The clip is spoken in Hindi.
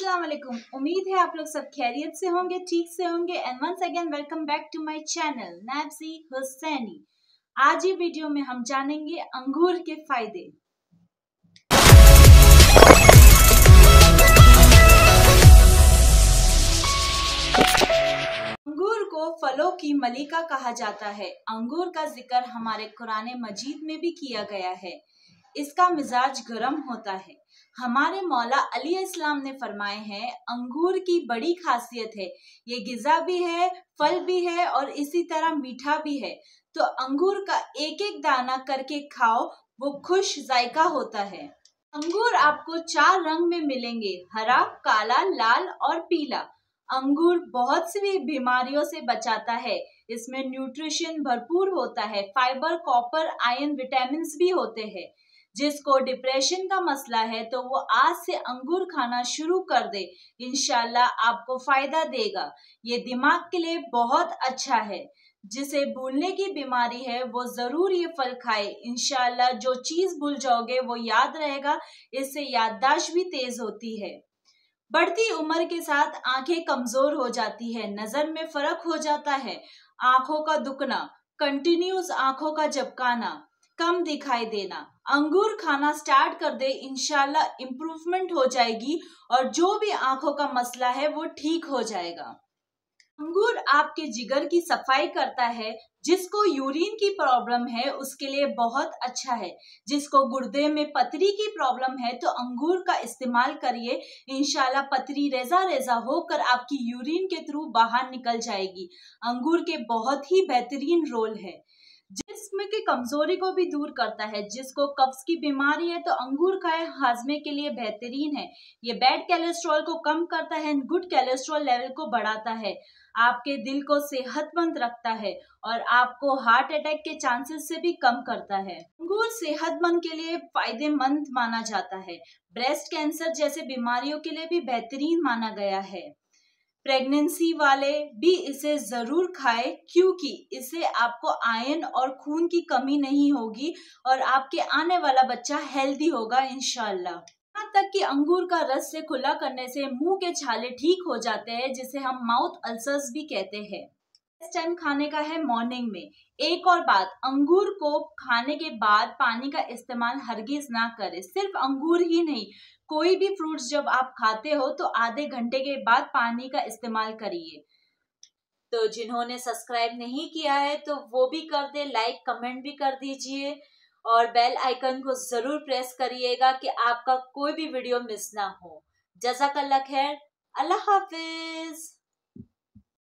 अस्सलाम वालेकुम। उम्मीद है आप लोग सब खैरियत से होंगे, ठीक से होंगे। And once again welcome back to my channel Nabsi Husaini. आज ये वीडियो में हम जानेंगे अंगूर के फायदे। अंगूर को फलों की मलिका कहा जाता है। अंगूर का जिक्र हमारे कुरान मजीद में भी किया गया है। इसका मिजाज गर्म होता है। हमारे मौला अली इस्लाम ने फरमाए हैं, अंगूर की बड़ी खासियत है, ये गिजा भी है, फल भी है और इसी तरह मीठा भी है। तो अंगूर का एक एक दाना करके खाओ, वो खुश जायका होता है। अंगूर आपको 4 रंग में मिलेंगे, हरा, काला, लाल और पीला। अंगूर बहुत सी बीमारियों से बचाता है। इसमें न्यूट्रिशन भरपूर होता है, फाइबर, कॉपर, आयरन, विटामिन भी होते हैं। जिसको डिप्रेशन का मसला है तो वो आज से अंगूर खाना शुरू कर दे, इंशाल्लाह आपको फायदा देगा। ये दिमाग के लिए बहुत अच्छा है। जिसे भूलने की बीमारी है वो जरूर ये फल खाए, इंशाल्लाह जो चीज भूल जाओगे वो याद रहेगा। इससे याददाश्त भी तेज होती है। बढ़ती उम्र के साथ आंखें कमजोर हो जाती है, नजर में फर्क हो जाता है, आंखों का दुखना, कंटिन्यूस आंखों का झपकाना, कम दिखाई देना। अंगूर खाना स्टार्ट कर दे, इंशाल्लाह इम्प्रूवमेंट हो जाएगी और जो भी आंखों का मसला है वो ठीक हो जाएगा। अंगूर आपके जिगर की सफाई करता है। जिसको यूरिन की प्रॉब्लम है उसके लिए बहुत अच्छा है। जिसको गुर्दे में पथरी की प्रॉब्लम है तो अंगूर का इस्तेमाल करिए, इंशाल्लाह पथरी रेजा रेजा होकर आपकी यूरिन के थ्रू बाहर निकल जाएगी। अंगूर के बहुत ही बेहतरीन रोल है। जिस्म की कमजोरी को भी दूर करता है। जिसको कब्ज की बीमारी है तो अंगूर खाए, हाजमे के लिए बेहतरीन है। ये बैड कोलेस्ट्रॉल को कम करता है, गुड कोलेस्ट्रॉल लेवल को बढ़ाता है, आपके दिल को सेहतमंद रखता है और आपको हार्ट अटैक के चांसेस से भी कम करता है। अंगूर सेहतमंद के लिए फायदेमंद माना जाता है। ब्रेस्ट कैंसर जैसे बीमारियों के लिए भी बेहतरीन माना गया है। प्रेगनेंसी वाले भी इसे जरूर खाएं, क्योंकि इससे आपको आयरन और खून की कमी नहीं होगी और आपके आने वाला बच्चा हेल्दी होगा इंशाल्लाह। यहाँ तक कि अंगूर का रस से खुला करने से मुंह के छाले ठीक हो जाते हैं, जिसे हम माउथ अल्सर्स भी कहते हैं। इस टाइम खाने का है मॉर्निंग में। एक और बात, अंगूर को खाने के बाद पानी का इस्तेमाल हरगिज ना करें। सिर्फ अंगूर ही नहीं, कोई भी फ्रूट्स जब आप खाते हो तो आधे घंटे के बाद पानी का इस्तेमाल करिए। तो जिन्होंने सब्सक्राइब नहीं किया है तो वो भी कर दे, लाइक कमेंट भी कर दीजिए और बेल आइकन को जरूर प्रेस करिएगा कि आपका कोई भी वीडियो मिस ना हो। जज़ाकल्लाह खैर, अल्लाह हाफिज।